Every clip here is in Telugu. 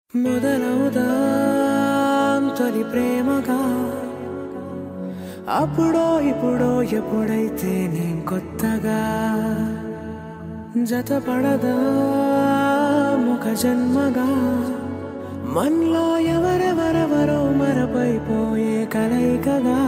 మొదలవుదాం తొలి ప్రేమగా అప్పుడో ఇప్పుడో ఎప్పుడైతే నేను కొత్తగా జతపడదా ముఖ జన్మగా మనలో ఎవరెవరెవరో మరపైపోయే కలయికగా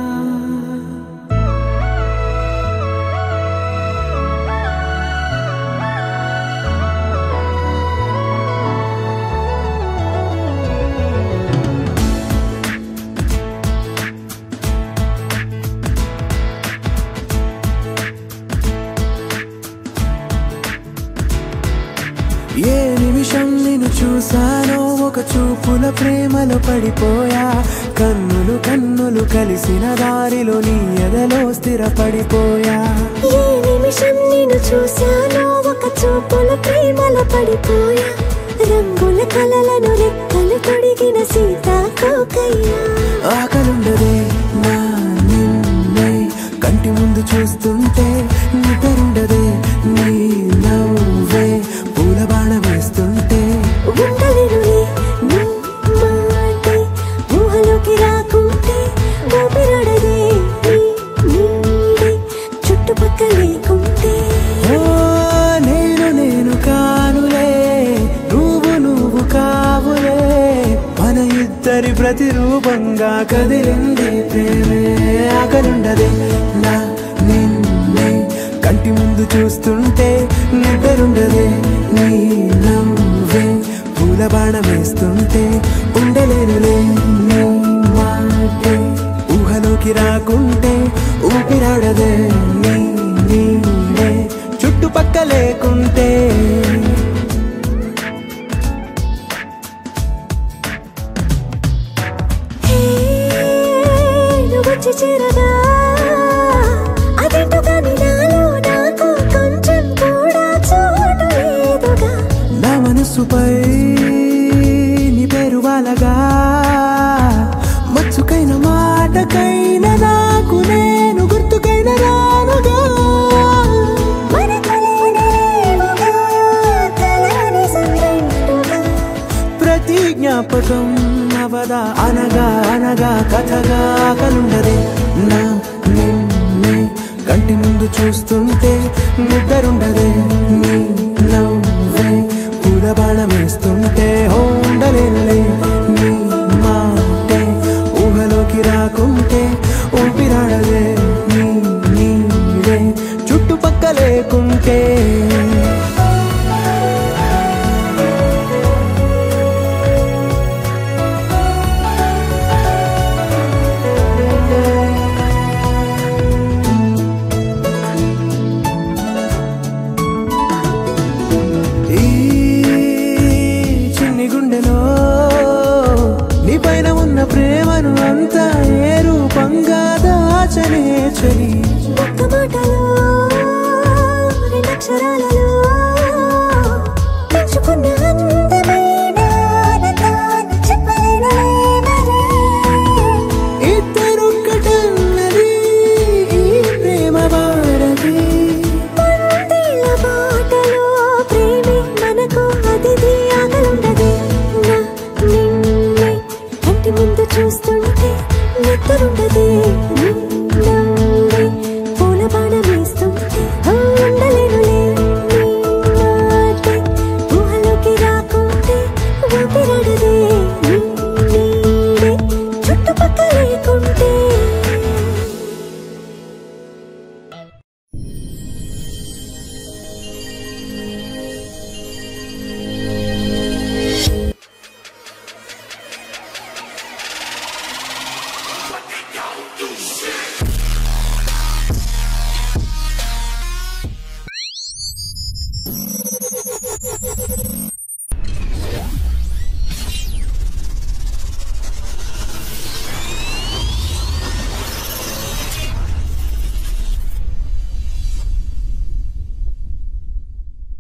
ఏ నిమిషం నిన్ను చూసానో ఒక చూపుల ప్రేమలో పడిపోయా కన్నులు కన్నులు కలిసిన దారిలో నీ ఎదలో స్థిరపడిపోయా ఏ నిమిషం నిన్ను చూసానో ఒక చూపుల ప్రేమలో పడిపోయా రంగుల కలలను రెక్కలు తొడిగిన సీతాకోకయ్యా ఆకలుండదే నా నిన్నే కంటి ముందు చూస్తుంటే నిద్రుండదే నీ నవ్వే పూల బాణ వేస్తుంటే ఉండలేనులే నీ మాటే ఊహలోకి రాకుంటే ఊపిరాడదే నీ నీడే చుట్టుపక్కల లేకుంటే నేను కానులే నువ్వు కావులే మన ఇద్దరి ప్రతిరూపంగా కదిలింది ప్రేమే ఆకలుండదే నా నిన్నే కంటి ముందు చూస్తుంటే నిద్రుండదే నీ నవ్వే పూల బాణ వేస్తుంటే ఉండలేనులే నీ మాటే ఊహలోకి రాకుంటే ఊపిరాడదే నీ నీడే చుట్టుపక్క లేకుంటే వచ్చి చేరగా అదేంటో కానీ నాలో నాకు కొంచెం కూడా చోటు లేదుగా నా మనసుపై నీ పేరు వాలగా మచ్చుకైన మాటకైన నాకు నేను గుర్తుకైన రానుగా ప్రతి జ్ఞాపకం అవదా అనగా అనగా కథగా కలుండదే నా నిన్నే కంటి ముందు చూస్తుంటే నిద్రుండదే నీ నవ్వే పూల బాణం వేస్తుంటే ఉండలేనులే నీ మాటే ఊహలోకి రాకుంటే ఊపిరాడదే నీ నీడే చుట్టుపక్క లేకుంటే నీపైన ఉన్న ప్రేమను అంతా ఏ రూపంగా దాచనే చలి ఒక్క మాటలో రెండక్షరాలలో పెంచుకున్న అందమైన ఆనందాన్ని చెప్పలేనులే మరి ఇద్దరొక్కటన్నది ఈ ప్రేమ వాడది పందిళ్ళ బాటలో ప్రేమే మనకు అతిథి ఆగలుండదే నా నిన్నే కంటి ముందు చూస్తుంటే నిద్రుండదే నీ నవ్వే పూల బాణ వేస్తుంటే ఉండలేనులే నీ మాటే ఊహలోకి రాకుంటే ఊపిరాడదే